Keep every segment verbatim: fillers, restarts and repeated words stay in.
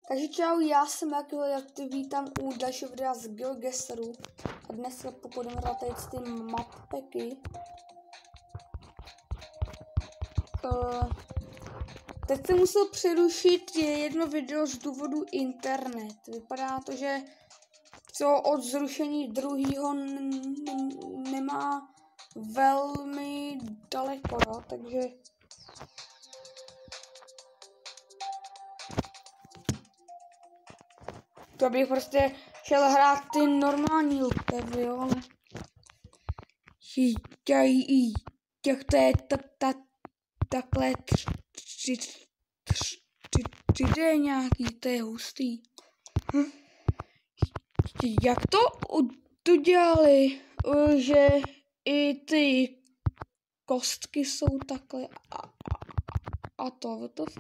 Takže čau, já jsem Jakil, jak ty vítám u dalšího videa z GeoGuessru a dnes se budeme hrát tady ty mappacky. Uh, teď jsem musel přerušit jedno video z důvodu internet. Vypadá to, že co od zrušení druhého nemá velmi daleko, jo? Takže to bych prostě šel hrát ty normální levely, jo, ale i těch to je takhle tři dé nějaký, to je hustý. Jak to udělali, že i ty kostky jsou takhle a, a, a to, W T F?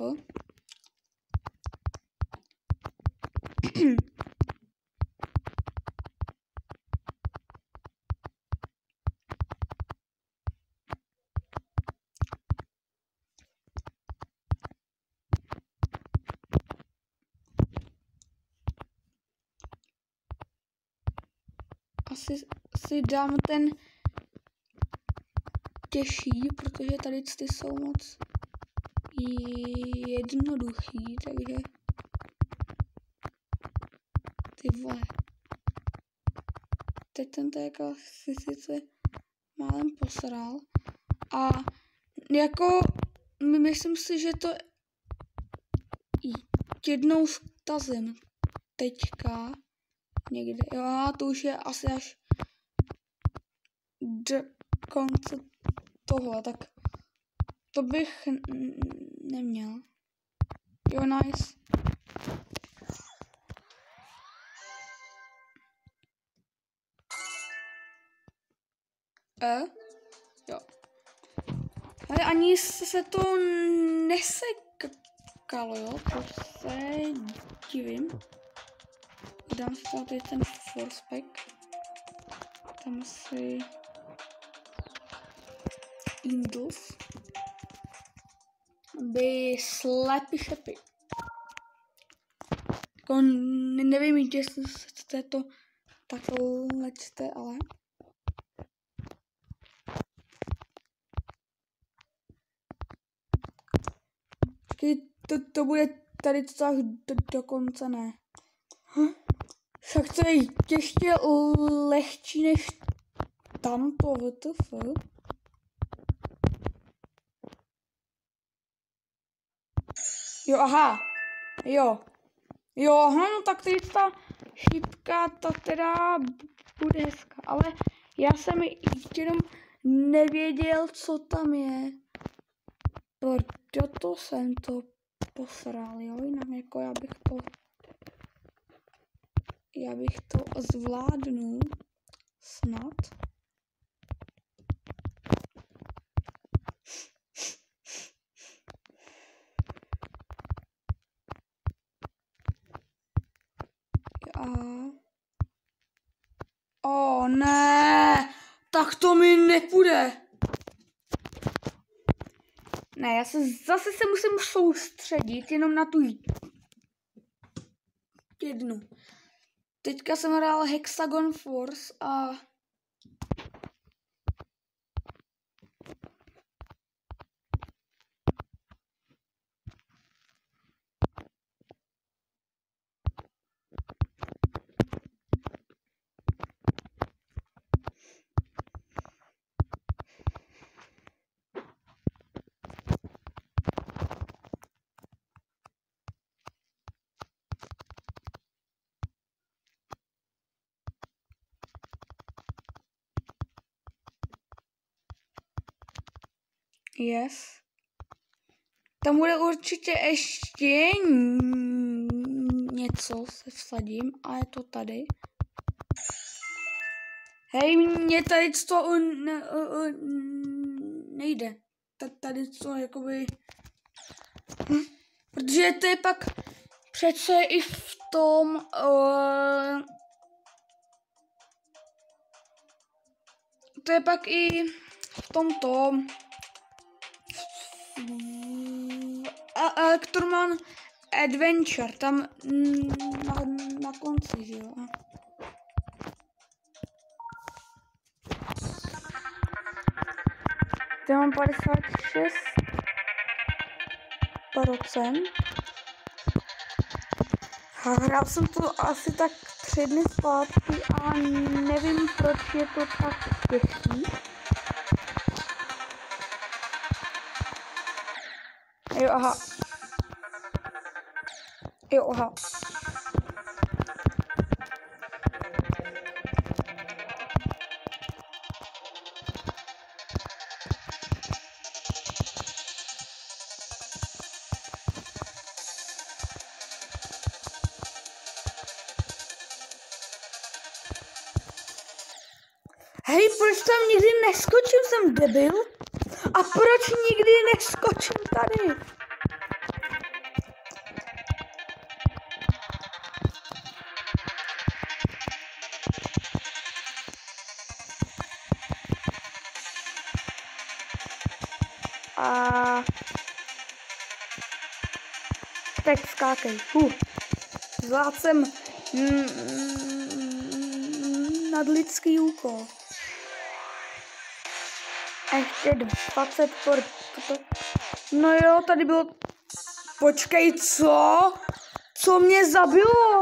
Asi si dám ten těžší, protože tady ty jsou moc jednoduchý, takže ty vole. Teď ten to jako si sice málem posral a jako myslím si, že to jednou zkazím teďka někde. Jo, a to už je asi až do konce toho, tak to bych neměl. Jo, nice. E? Jo. Ale ani se to nesekalo, jo, to se divím. Dám si tady ten force pack. Tam si Indus. By slepy šepy. Jako nevím, jestli jste to takhle čte, ale to, to bude tady to tak do, dokonce ne. Však to je ještě lehčí než tamto, W T F. Jo, aha. Jo. Jo, aha, no tak teď ta šipka, ta teda bude hezká, ale já jsem jenom nevěděl, co tam je. Proto jsem to posral, jo, jinak jako já bych to já bych to zvládnul snad. A o ne, tak to mi nepůjde. Ne, já se zase se musím soustředit jenom na tu jednu. Teďka jsem hrál Hexagon Force a yes. Tam bude určitě ještě něco, se vsadím, a je to tady. Hej, mě tady to ne, nejde. Tady to jakoby... Hm. Protože to je pak přece i v tom... Uh, to je pak i v tomto... Elektroman adventure, tam mm, na, na konci, že jo. Teď mám padesát šest procent. A hrál jsem to asi tak tři dny zpátky a nevím, proč je to tak těžký. Jo, aha. Jo, aha. Hej, proč tam nikdy neskočím, jsem debil? A proč nikdy neskočím tady? A teď skákej. Huh. Zvládl jsem mm, nadlidský úkol. Ještě dvacet por... No jo, tady bylo... Počkej, co? Co mě zabilo?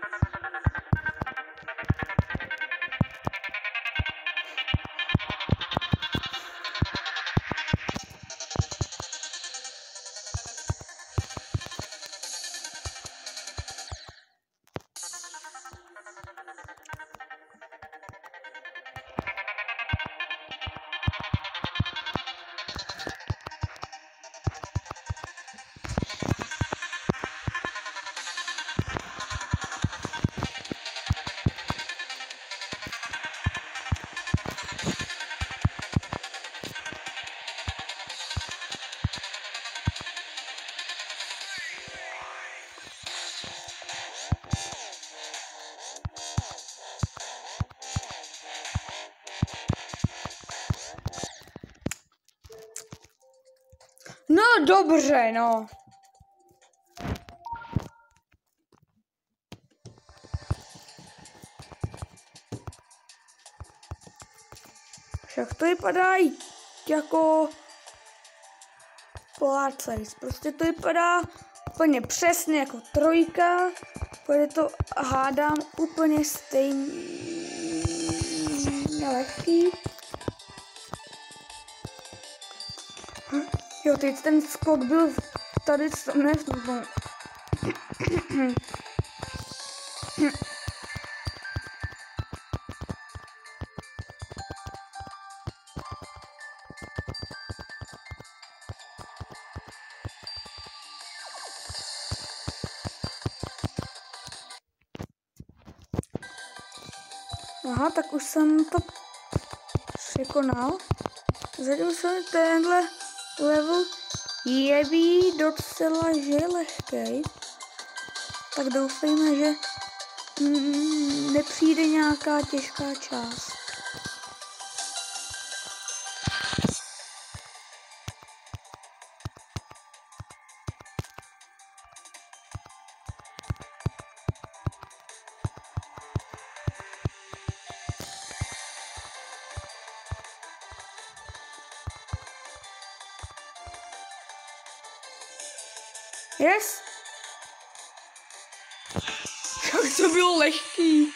No dobře, no. Však to vypadá jako Polarcase. Prostě to vypadá úplně přesně jako trojka. Bude to, hádám, úplně stejně lehký. Jo, teď ten skok byl tady, ne, no. Aha, tak už jsem to překonal. Zatím se tenhle level jeví docela, že je lehkej. Tak doufejme, že mm, nepřijde nějaká těžká část. Yes? Jak to bylo lehký.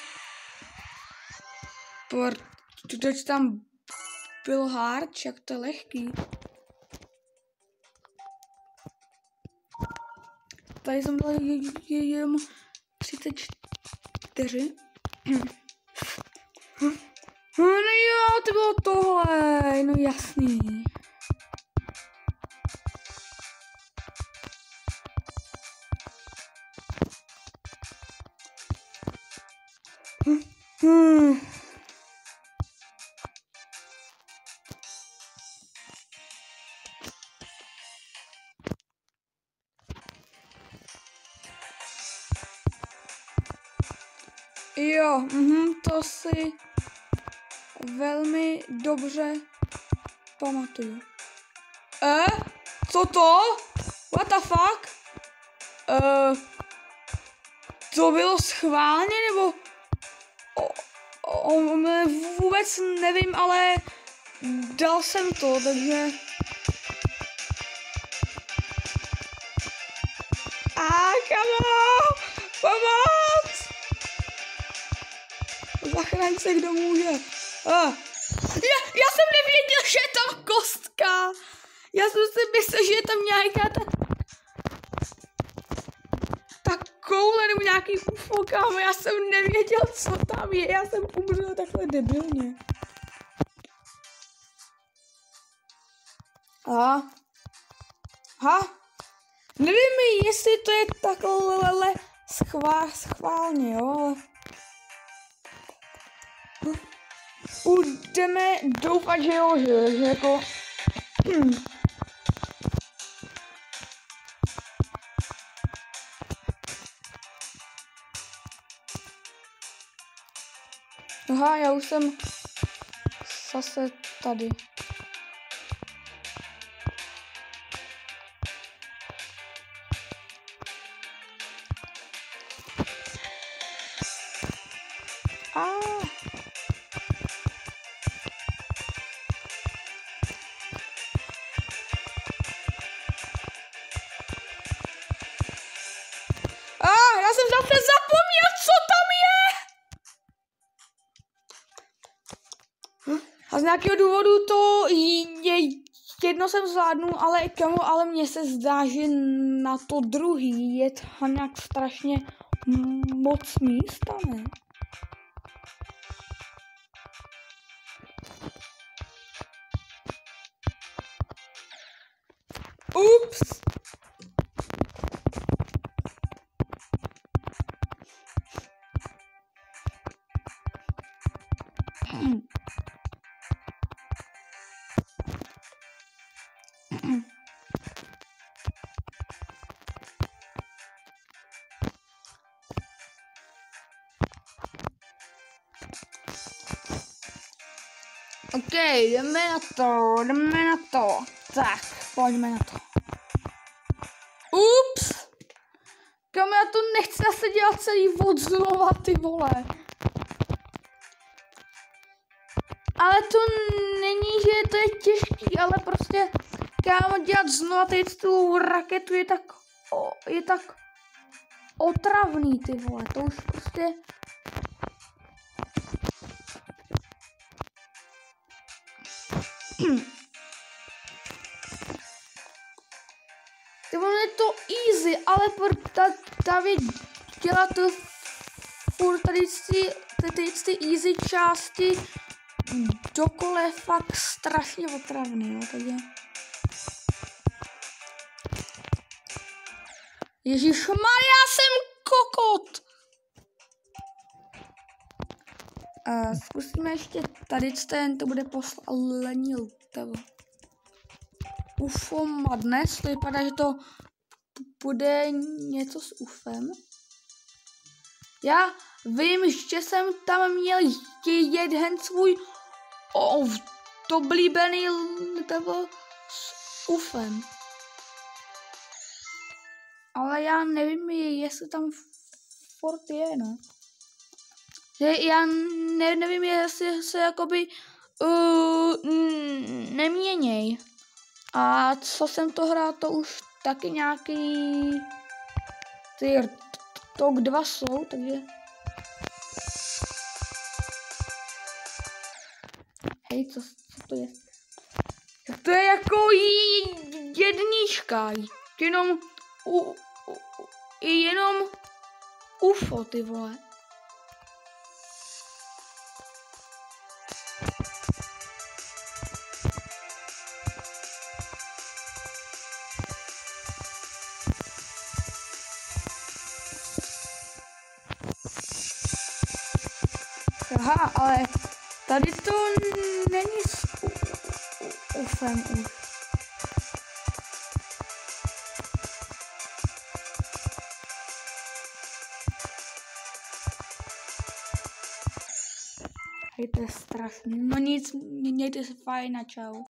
Protože tam byl hard, jak to je lehký. Tady jsem dal jenom třicet čtyři. No jo, to bylo tohle, no jasný. Hmm. Jo, mhm, to si velmi dobře pamatuju. Eh? Co to? What the fuck? Uh, to bylo schválně, nebo o, o, o, vůbec nevím, ale dal jsem to, takže... A kamo, pomoc! Zachraň se, kdo může. Ah. Já, já jsem nevěděl, že je tam kostka. Já jsem si myslel, že je tam nějaká ta... ta koule nebo nějaký ufo, kámo. Já jsem nevěděl, co tam je. Já jsem umřel takhle debilně. A... Ha? Nevím, jestli to je takhle schvál, schválně, jo, ale... Budeme doufat, že jo, že, že jako... Hm. Aha, já už jsem zase tady. Ah. Ah, já jsem zase zapomněl, co tam je! A z nějakého důvodu to je, jedno jsem zvládnu, ale kamo, ale mně se zdá, že na to druhý je tam nějak strašně moc místa, ne? Ups! OK, jdeme na to, jdeme na to. Tak, pojďme na to. Ups! Kam já to nechci zase dělat celý od znova, ty vole. Ale to není, že to je těžký, ale prostě kámo dělat znova teď tu raketu je tak, o, je tak otravný, ty vole, to už prostě... Ty vole, je to easy, ale David dělat to furt tady ty, ty, ty easy části dokola je fakt strašně otravný, jo, takže... Ježišmarja, já jsem kokot! A zkusíme ještě tady ten, to bude poslední level. Ufo Madness, to vypadá, že to bude něco s ufem. Já vím, že jsem tam měl jeden svůj oblíbený level s ufem. Ale já nevím, jestli tam furt je, no. Že já ne, nevím, jestli se jakoby uh, neměněj. A co jsem to hrál, to už taky nějaký ty tok dva jsou, takže... Hej, co, co to je? To je jako jednička, jenom u, u, jenom ufo, ty vole. Aha, ale tady to není s ufem už. Hej, to je strašný. No nic, mějte se fajn a čau.